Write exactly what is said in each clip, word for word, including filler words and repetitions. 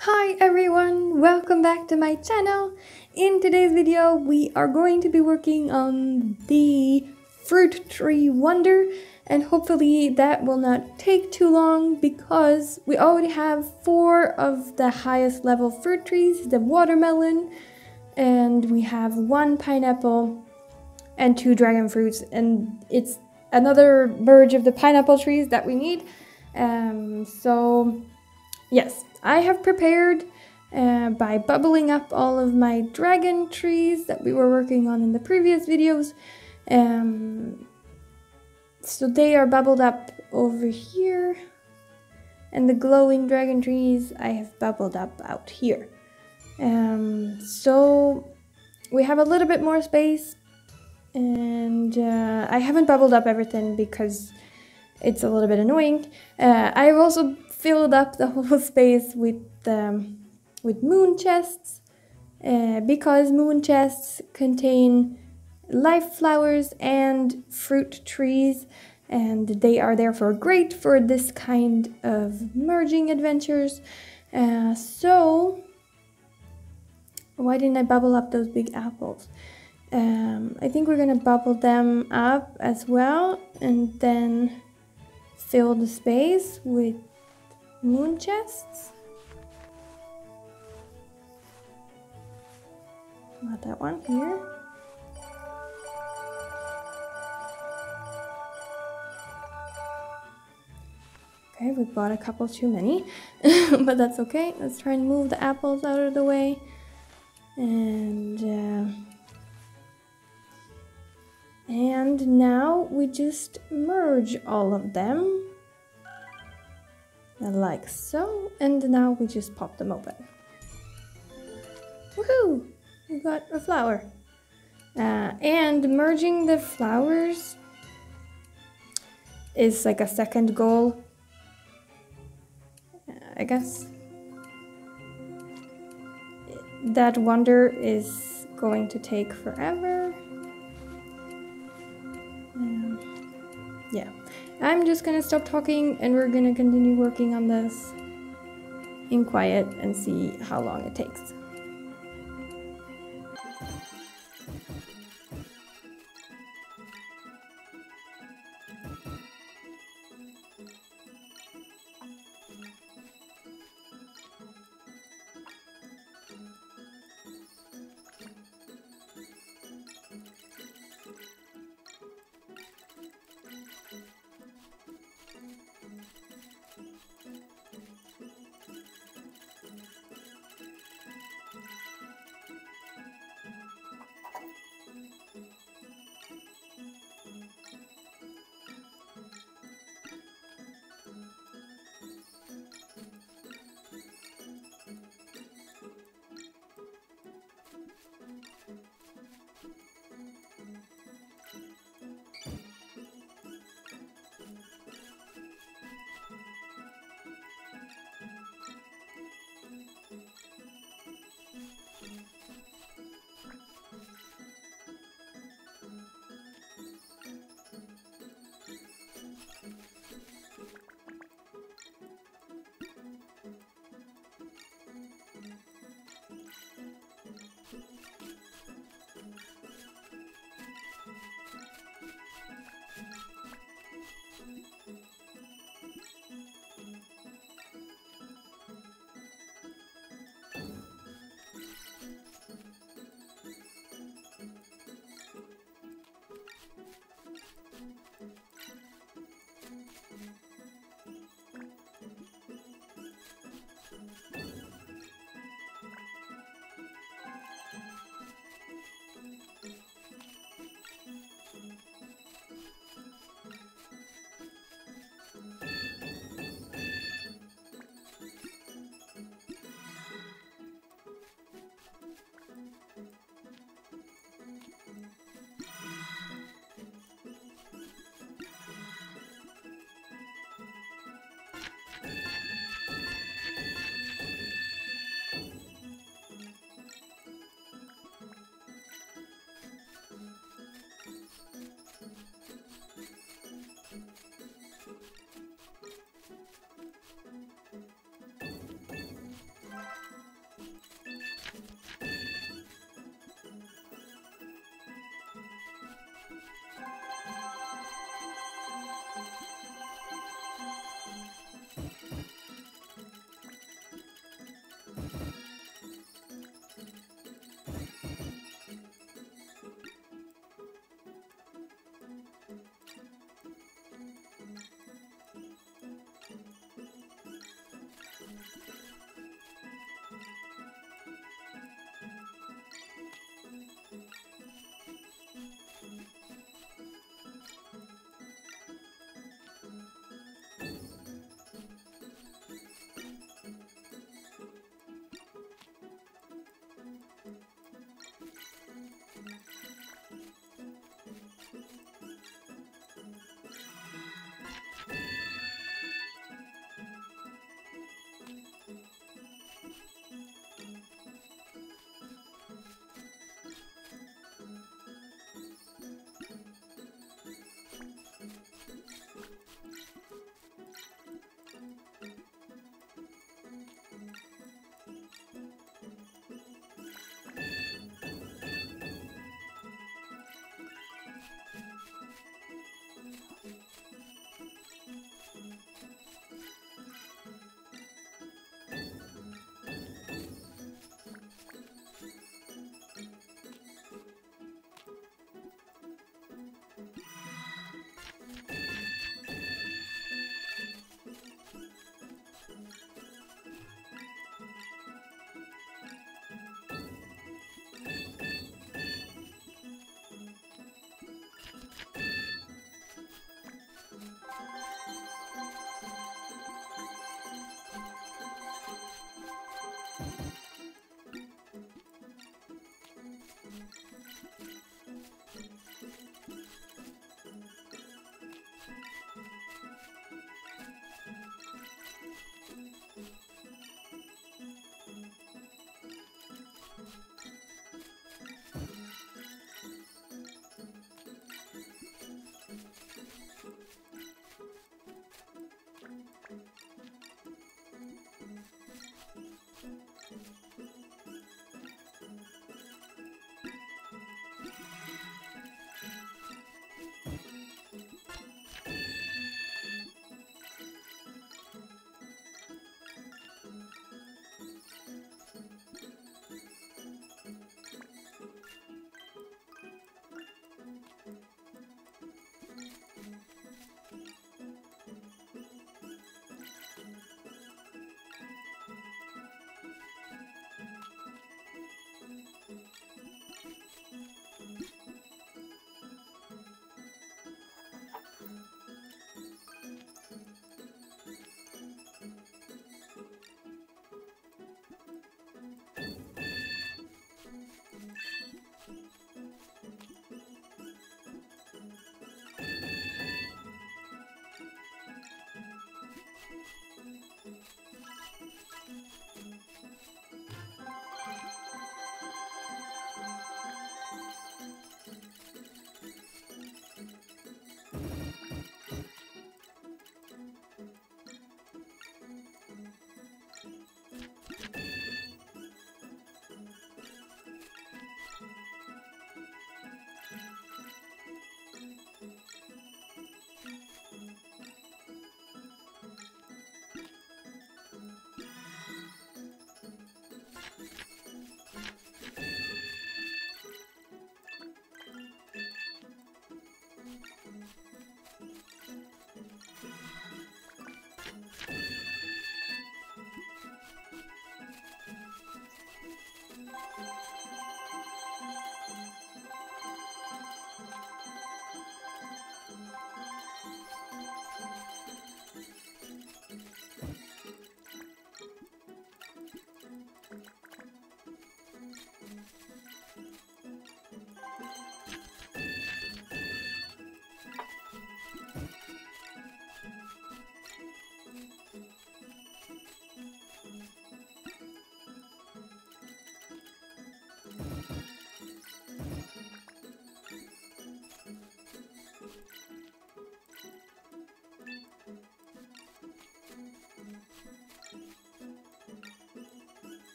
Hi everyone, welcome back to my channel. In today's video we are going to be working on the fruit tree wonder, and hopefully that will not take too long because we already have four of the highest level fruit trees, the watermelon, and we have one pineapple and two dragon fruits, and it's another merge of the pineapple trees that we need. Um, so yes, I have prepared uh, by bubbling up all of my dragon trees that we were working on in the previous videos. Um, so they are bubbled up over here, and the glowing dragon trees I have bubbled up out here. Um, so we have a little bit more space, and uh, I haven't bubbled up everything because it's a little bit annoying. Uh, I've also filled up the whole space with um, with moon chests uh, because moon chests contain life flowers and fruit trees, and they are therefore great for this kind of merging adventures. Uh, so why didn't I bubble up those big apples? Um, I think we're gonna bubble them up as well, and then fill the space with moon chests. Not that one, here. Okay, we bought a couple too many, but that's okay. Let's try and move the apples out of the way. And uh, and now we just merge all of them like so, and now we just pop them open. Woohoo! We got a flower. Uh, and merging the flowers is like a second goal, uh, I guess. That wonder is going to take forever. Um, yeah, I'm just gonna stop talking and we're gonna continue working on this in quiet and see how long it takes.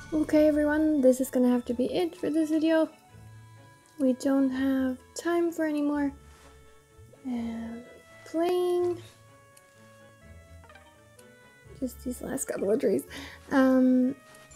Okay everyone, this is gonna have to be it for this video. We don't have time for any more um, playing. Just these last couple of trees. Um,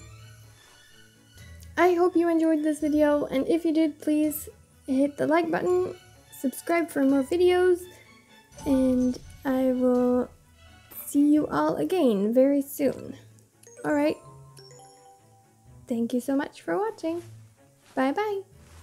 I hope you enjoyed this video, and if you did, please hit the like button, subscribe for more videos, and I will see you all again very soon. Alright. Thank you so much for watching. Bye bye.